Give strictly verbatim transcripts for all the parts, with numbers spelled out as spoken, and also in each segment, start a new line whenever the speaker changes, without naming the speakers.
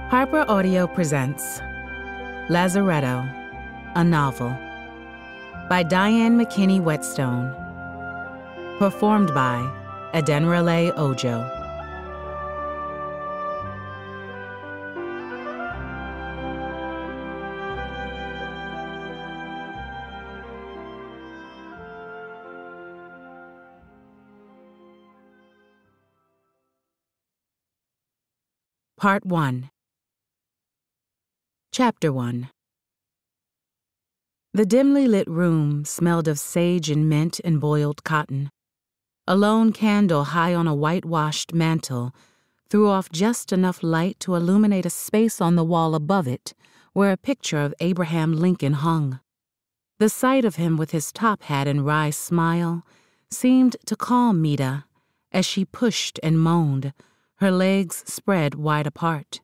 Harper Audio presents Lazaretto, a novel by Diane McKinney-Whetstone, performed by Adenrele Ojo. Part one. Chapter one. The dimly lit room smelled of sage and mint and boiled cotton. A lone candle high on a whitewashed mantel threw off just enough light to illuminate a space on the wall above it where a picture of Abraham Lincoln hung. The sight of him with his top hat and wry smile seemed to calm Mita as she pushed and moaned, her legs spread wide apart.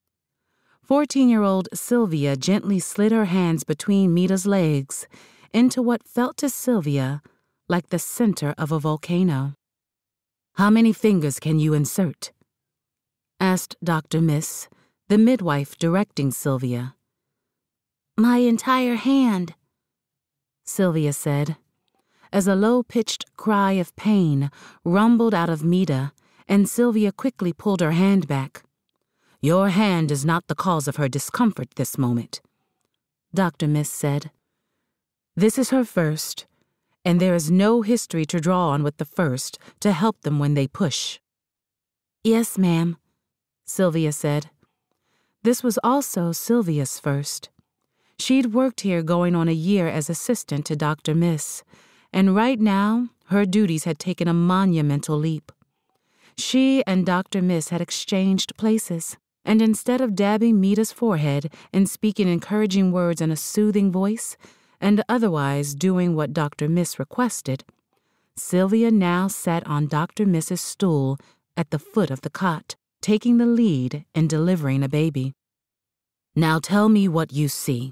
Fourteen-year-old Sylvia gently slid her hands between Mita's legs into what felt to Sylvia like the center of a volcano. "How many fingers can you insert?" asked Doctor Miss, the midwife directing Sylvia. "My entire hand," Sylvia said, as a low-pitched cry of pain rumbled out of Mita, and Sylvia quickly pulled her hand back. "Your hand is not the cause of her discomfort this moment," Doctor Miss said. "This is her first, and there is no history to draw on with the first to help them when they push." "Yes, ma'am," Sylvia said. This was also Sylvia's first. She'd worked here going on a year as assistant to Doctor Miss, and right now her duties had taken a monumental leap. She and Doctor Miss had exchanged places, and instead of dabbing Mita's forehead and speaking encouraging words in a soothing voice, and otherwise doing what Doctor Miss requested, Sylvia now sat on Doctor Miss's stool at the foot of the cot, taking the lead in delivering a baby. "Now tell me what you see."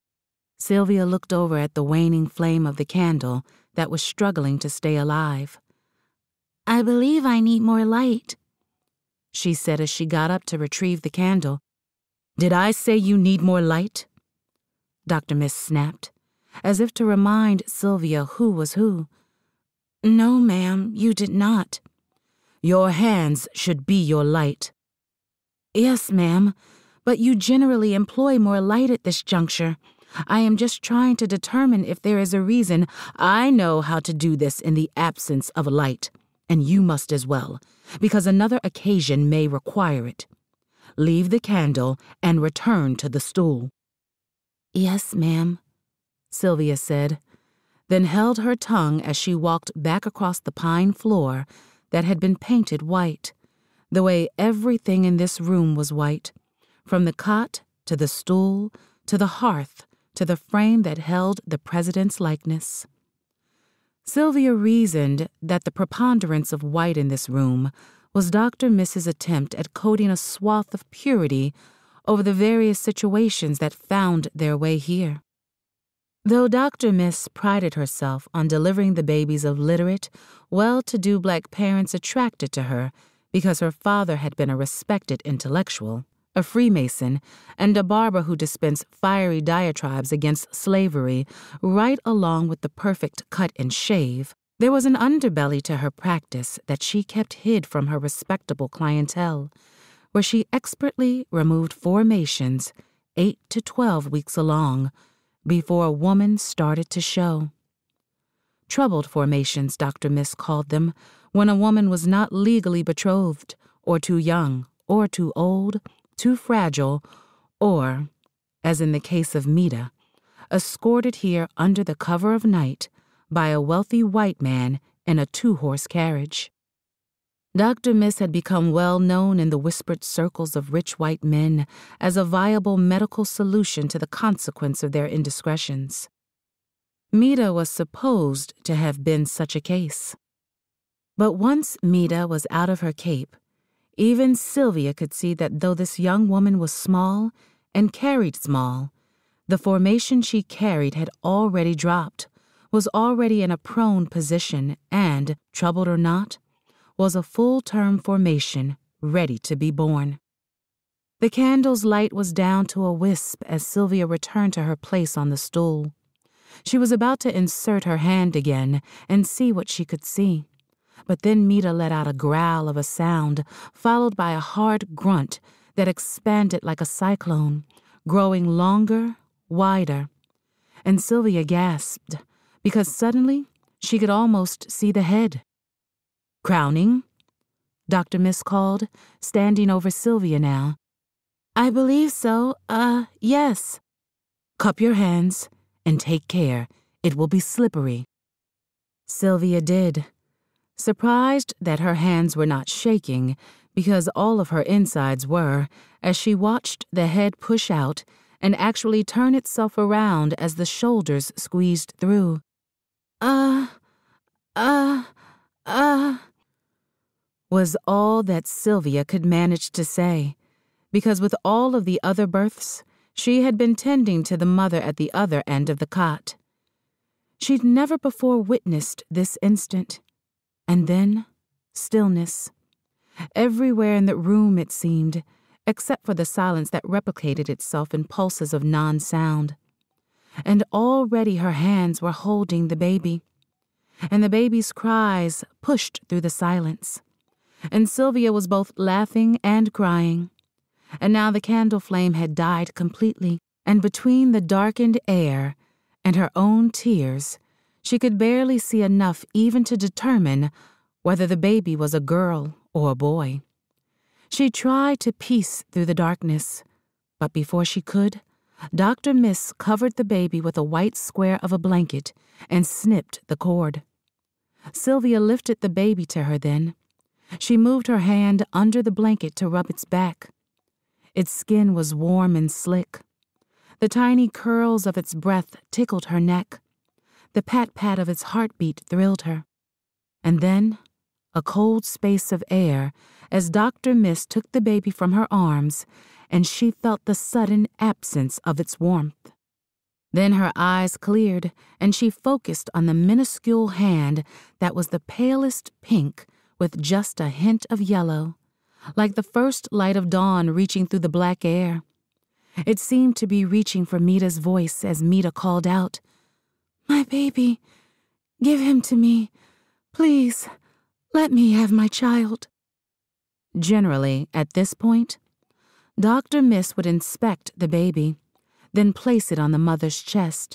Sylvia looked over at the waning flame of the candle that was struggling to stay alive. "I believe I need more light," she said as she got up to retrieve the candle. "Did I say you need more light?" Doctor Miss snapped, as if to remind Sylvia who was who. "No, ma'am, you did not." "Your hands should be your light." "Yes, ma'am, but you generally employ more light at this juncture. I am just trying to determine if there is a reason." "I know how to do this in the absence of light, and you must as well, because another occasion may require it. Leave the candle and return to the stool." "Yes, ma'am," Sylvia said, then held her tongue as she walked back across the pine floor that had been painted white, the way everything in this room was white, from the cot to the stool to the hearth to the frame that held the president's likeness. Sylvia reasoned that the preponderance of white in this room was Doctor Miss's attempt at coating a swath of purity over the various situations that found their way here. Though Doctor Miss prided herself on delivering the babies of literate, well-to-do black parents attracted to her because her father had been a respected intellectual, a Freemason, and a barber who dispensed fiery diatribes against slavery right along with the perfect cut and shave, there was an underbelly to her practice that she kept hid from her respectable clientele, where she expertly removed formations eight to twelve weeks along before a woman started to show. Troubled formations, Doctor Miss called them, when a woman was not legally betrothed, or too young, or too old, too fragile, or, as in the case of Mita, escorted here under the cover of night by a wealthy white man in a two-horse carriage. Doctor Miss had become well known in the whispered circles of rich white men as a viable medical solution to the consequence of their indiscretions. Mita was supposed to have been such a case. But once Mita was out of her cape, even Sylvia could see that though this young woman was small and carried small, the formation she carried had already dropped, was already in a prone position, and, troubled or not, was a full-term formation ready to be born. The candle's light was down to a wisp as Sylvia returned to her place on the stool. She was about to insert her hand again and see what she could see. But then Mita let out a growl of a sound, followed by a hard grunt that expanded like a cyclone, growing longer, wider. And Sylvia gasped, because suddenly she could almost see the head. "Crowning?" Doctor Miss called, standing over Sylvia now. "I believe so, uh, yes." "Cup your hands and take care. It will be slippery." Sylvia did, surprised that her hands were not shaking, because all of her insides were, as she watched the head push out and actually turn itself around as the shoulders squeezed through. Uh, uh, uh, was all that Sylvia could manage to say, because with all of the other births, she had been tending to the mother at the other end of the cot. She'd never before witnessed this instant. And then, stillness. Everywhere in the room, it seemed, except for the silence that replicated itself in pulses of non-sound. And already her hands were holding the baby. And the baby's cries pushed through the silence. And Sylvia was both laughing and crying. And now the candle flame had died completely, and between the darkened air and her own tears, she could barely see enough even to determine whether the baby was a girl or a boy. She tried to piece through the darkness, but before she could, Doctor Miss covered the baby with a white square of a blanket and snipped the cord. Sylvia lifted the baby to her then. She moved her hand under the blanket to rub its back. Its skin was warm and slick. The tiny curls of its breath tickled her neck. The pat-pat of its heartbeat thrilled her. And then, a cold space of air as Doctor Miss took the baby from her arms, and she felt the sudden absence of its warmth. Then her eyes cleared, and she focused on the minuscule hand that was the palest pink with just a hint of yellow, like the first light of dawn reaching through the black air. It seemed to be reaching for Mita's voice as Mita called out, "My baby, give him to me. Please, let me have my child." Generally, at this point, Doctor Miss would inspect the baby, then place it on the mother's chest.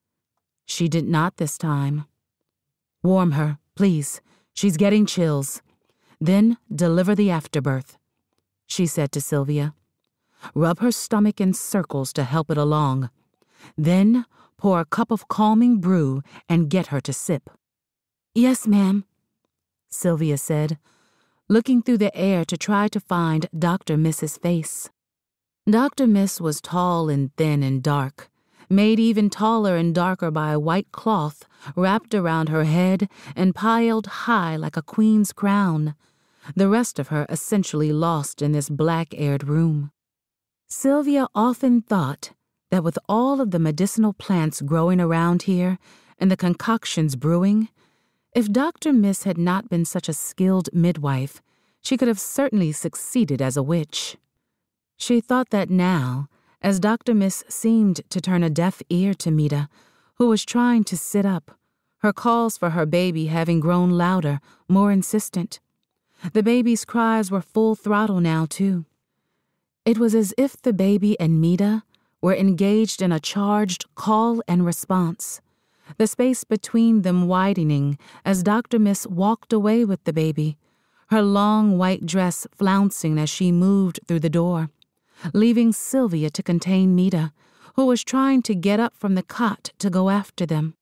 She did not this time. "Warm her, please. She's getting chills. Then deliver the afterbirth," she said to Sylvia. "Rub her stomach in circles to help it along. Then pour a cup of calming brew and get her to sip." "Yes, ma'am," Sylvia said, looking through the air to try to find Doctor Miss's face. Doctor Miss was tall and thin and dark, made even taller and darker by a white cloth wrapped around her head and piled high like a queen's crown, the rest of her essentially lost in this black-aired room. Sylvia often thought that with all of the medicinal plants growing around here and the concoctions brewing, if Doctor Miss had not been such a skilled midwife, she could have certainly succeeded as a witch. She thought that now, as Doctor Miss seemed to turn a deaf ear to Mita, who was trying to sit up, her calls for her baby having grown louder, more insistent. The baby's cries were full throttle now, too. It was as if the baby and Mita were engaged in a charged call and response, the space between them widening as Doctor Miss walked away with the baby, her long white dress flouncing as she moved through the door, leaving Sylvia to contain Mita, who was trying to get up from the cot to go after them.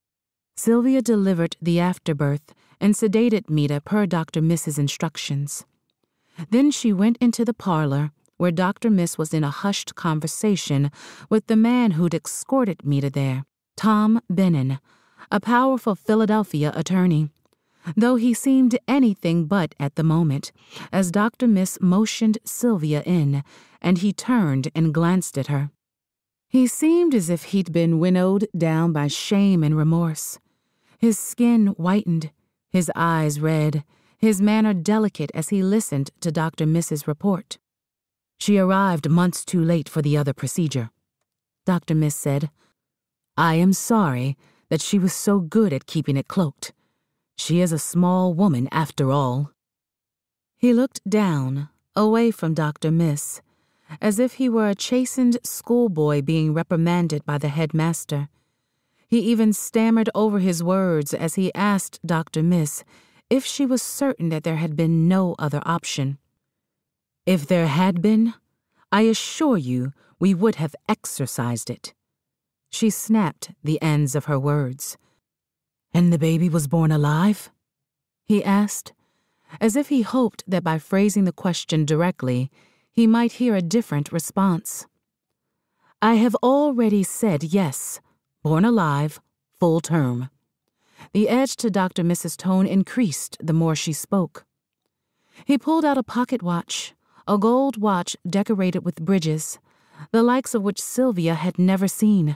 Sylvia delivered the afterbirth and sedated Mita per Doctor Miss's instructions. Then she went into the parlor, where Doctor Miss was in a hushed conversation with the man who'd escorted Mita there, Tom Bennon, a powerful Philadelphia attorney, though he seemed anything but at the moment, as Doctor Miss motioned Sylvia in, and he turned and glanced at her. He seemed as if he'd been winnowed down by shame and remorse. His skin whitened, his eyes red, his manner delicate as he listened to Doctor Miss's report. She arrived months too late for the other procedure. Doctor Miss said, I am sorry that she was so good at keeping it cloaked. She is a small woman after all. He looked down, away from Doctor Miss, as if he were a chastened schoolboy being reprimanded by the headmaster. He even stammered over his words as he asked Doctor Miss if she was certain that there had been no other option. If there had been, I assure you we would have exercised it. She snapped the ends of her words. And the baby was born alive? He asked, as if he hoped that by phrasing the question directly, he might hear a different response. I have already said yes, born alive, full term. The edge to Doctor Miss's tone increased the more she spoke. He pulled out a pocket watch, a gold watch decorated with bridges, the likes of which Sylvia had never seen.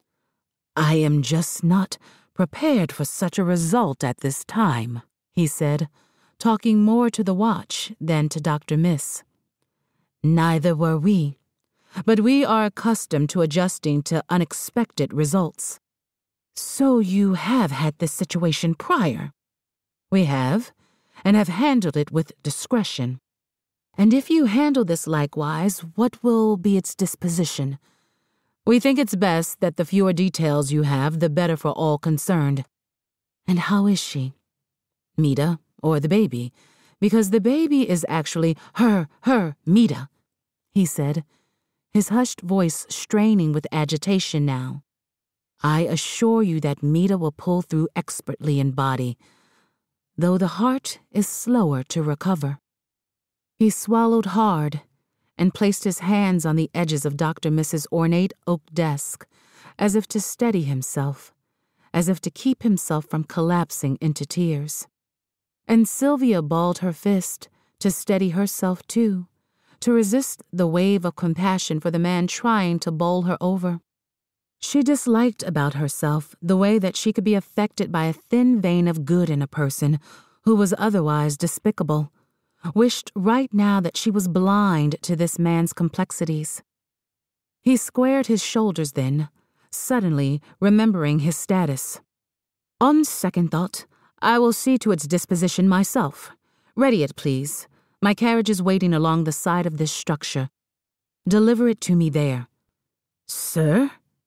I am just not prepared for such a result at this time, he said, talking more to the watch than to Doctor Miss. Neither were we, but we are accustomed to adjusting to unexpected results. So you have had this situation prior? We have, and have handled it with discretion. And if you handle this likewise, what will be its disposition? We think it's best that the fewer details you have, the better for all concerned. And how is she? Mita, or the baby, because the baby is actually her, her, Mita, he said, his hushed voice straining with agitation now. I assure you that Mita will pull through expertly in body, though the heart is slower to recover. He swallowed hard and placed his hands on the edges of Doctor Miss's ornate oak desk, as if to steady himself, as if to keep himself from collapsing into tears. And Sylvia balled her fist to steady herself too, to resist the wave of compassion for the man trying to bowl her over. She disliked about herself the way that she could be affected by a thin vein of good in a person who was otherwise despicable, wished right now that she was blind to this man's complexities. He squared his shoulders then, suddenly remembering his status. On second thought, I will see to its disposition myself. Ready it, please. My carriage is waiting along the side of this structure. Deliver it to me there. Sir?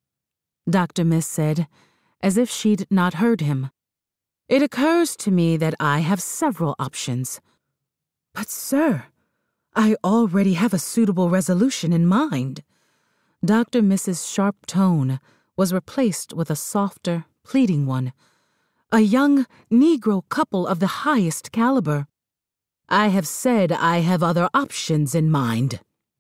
Doctor Miss said, as if she'd not heard him. It occurs to me that I have several options. But, sir, I already have a suitable resolution in mind. Doctor Miss's sharp tone was replaced with a softer, pleading one. A young Negro couple of the highest caliber. I have said I have other options in mind.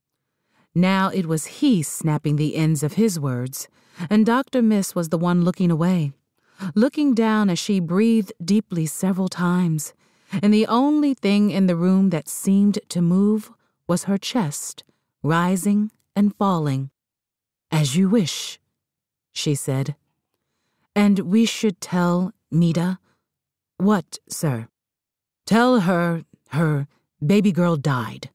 Now it was he snapping the ends of his words, and Doctor Miss was the one looking away, looking down as she breathed deeply several times, and the only thing in the room that seemed to move was her chest, rising and falling. As you wish, she said. And we should tell Mita? What, sir? Tell her her baby girl died,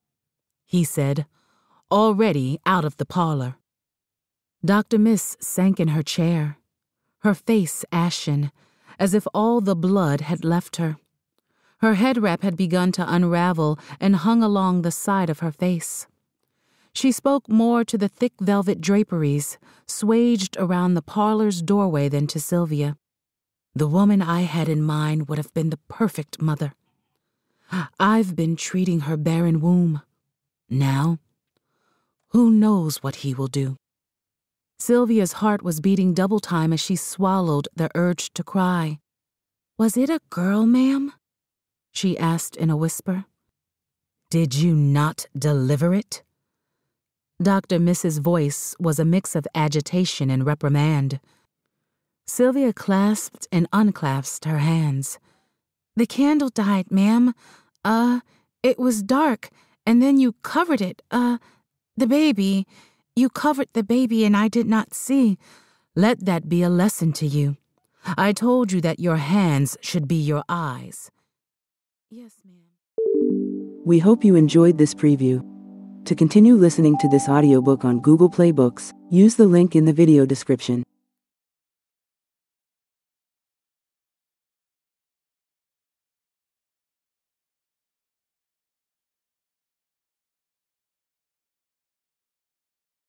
he said, already out of the parlor. Doctor Miss sank in her chair, her face ashen, as if all the blood had left her. Her head wrap had begun to unravel and hung along the side of her face. She spoke more to the thick velvet draperies swaged around the parlor's doorway than to Sylvia. The woman I had in mind would have been the perfect mother. I've been treating her barren womb. Now, who knows what he will do? Sylvia's heart was beating double time as she swallowed the urge to cry. Was it a girl, ma'am? She asked in a whisper. Did you not deliver it? Doctor Miss's voice was a mix of agitation and reprimand. Sylvia clasped and unclasped her hands. The candle died, ma'am. Uh, it was dark, and then you covered it, uh, the baby. You covered the baby and I did not see. Let that be a lesson to you. I told you that your hands should be your eyes. Yes, ma'am.
We hope you enjoyed this preview. To continue listening to this audiobook on Google Play Books, use the link in the video description.